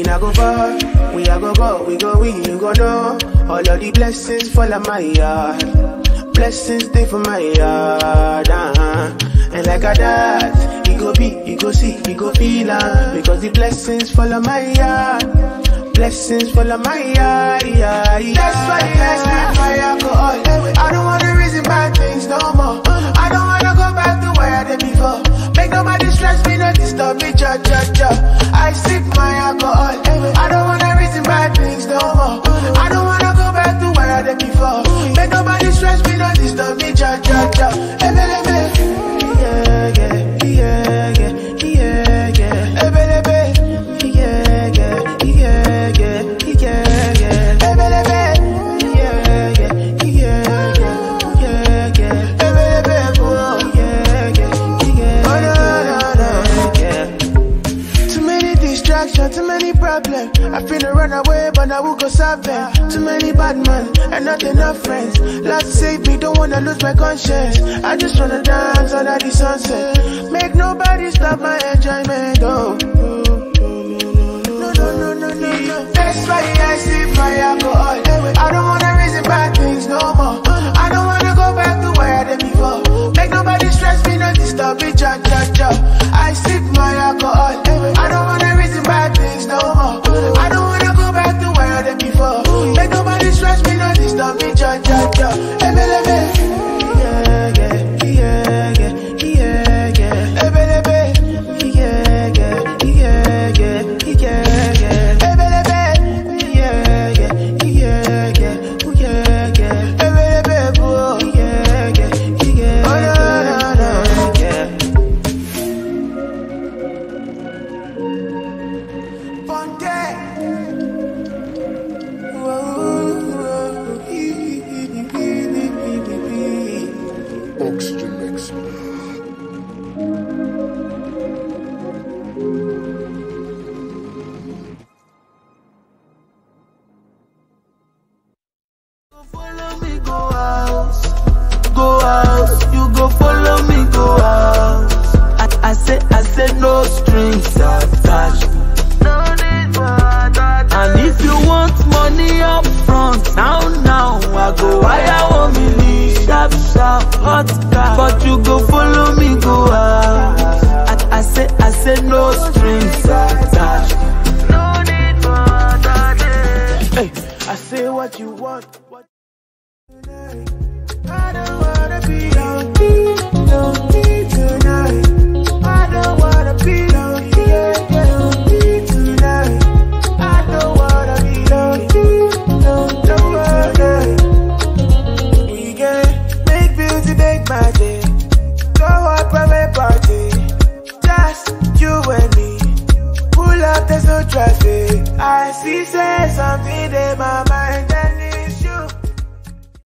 we not go far. We are go, we go win, you go know. All of the blessings fall on my yard. Blessings stay for my yard, And like a that, you go be, you go see, you go feel because the blessings fall on my yard. Blessings fall on my yard, That's why I sip my alcohol. I don't wanna reason bad things no more. I don't wanna go back to where I did before. Make nobody stress me, not disturb me, cha. I sip my alcohol. I don't wanna reason bad things no more. I don't wanna go back to where I did before. Make nobody stress me, not disturb me, cha. Ebélébé, Ebélébé, too many problems. I finna run away, but I will go solve them. Too many bad men and not enough friends. Lord save me, don't wanna lose my conscience. I just wanna dance under the sunset. Make nobody stop my enjoyment. Oh, no. That's why I sip my alcohol. I don't wanna reason bad things no more. I don't wanna go back to where I did before. Make nobody stress me, not disturb me, cha. I sip my alcohol. I don't wanna reason bad things no more. I don't wanna go back to where I did before. Make nobody stress me, not disturb me, cha. Ebélébé, Ebélébé, Oxygen mix. Follow me, go out. You go follow me, go out. I say no strings attached. No need for that. And if you want money up front, now I go wire 1 million, sharp, hot car. But you go follow me, go out. I say no strings attached. No need for that. Hey, I say what you want. I don't wanna be lonely tonight. I don't wanna be lonely tonight. I don't wanna be lonely tonight. We can make beauty, make magic. Go out, private party. Just you and me. Pull up, there's no traffic. I see, say something in my mind.